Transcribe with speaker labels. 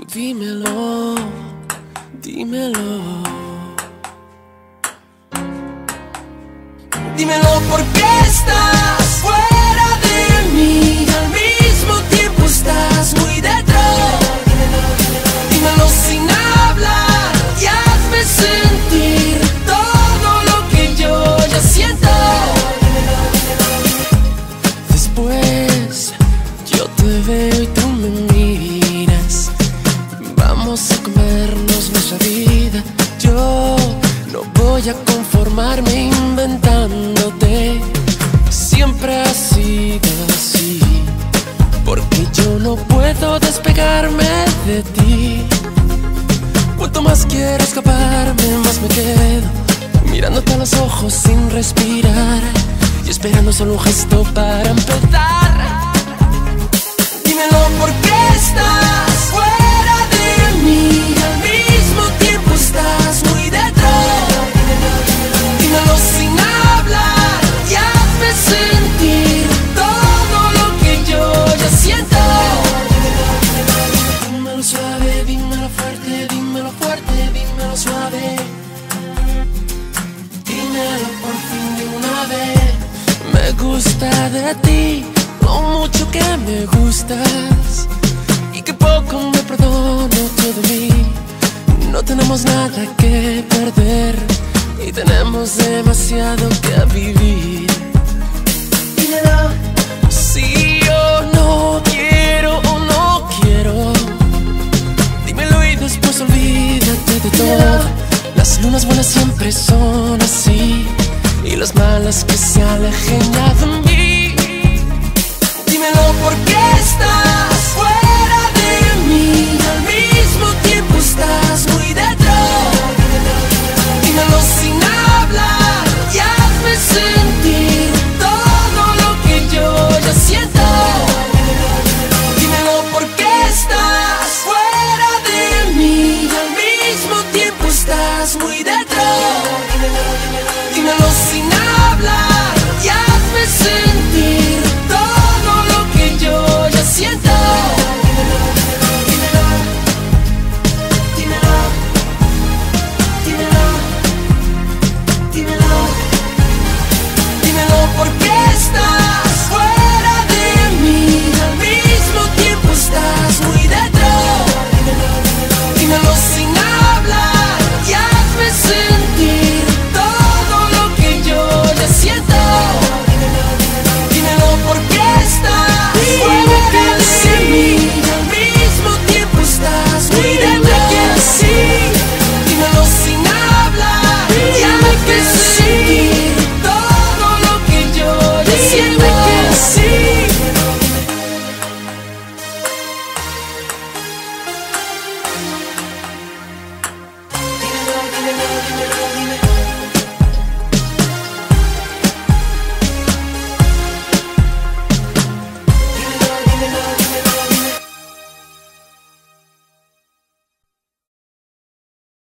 Speaker 1: Dímelo, dímelo. Dímelo por qué estás fuera de mí, al mismo tiempo estás muy dentro. Dímelo sin hablar y hazme sentir todo lo que yo ya siento. Después yo te veo y tú me miras. Vamos a comernos nuestra vida. Yo no voy a conformarme inventándote. Siempre ha sido así, porque yo no puedo despegarme de ti. Cuanto más quiero escaparme, más me quedo mirándote a los ojos sin respirar y esperando solo un gesto para empezar. Dímelo por qué estás fuera de mí, al mismo tiempo estás muy dentro. Dímelo sin hablar y hazme sentir todo lo que yo ya siento. Dímelo suave, dímelo fuerte, dímelo fuerte, dímelo suave. Dímelo por fin de una vez. Me gusta de ti lo mucho que me gustas y que poco me perdono todo de mí. No tenemos nada que perder y tenemos demasiado que vivir. Dímelo si yo no quiero o no quiero. Dímelo y después olvídate de todo. Las lunas buenas siempre son así y las malas que se alejen ya de mí. Dímelo por qué estás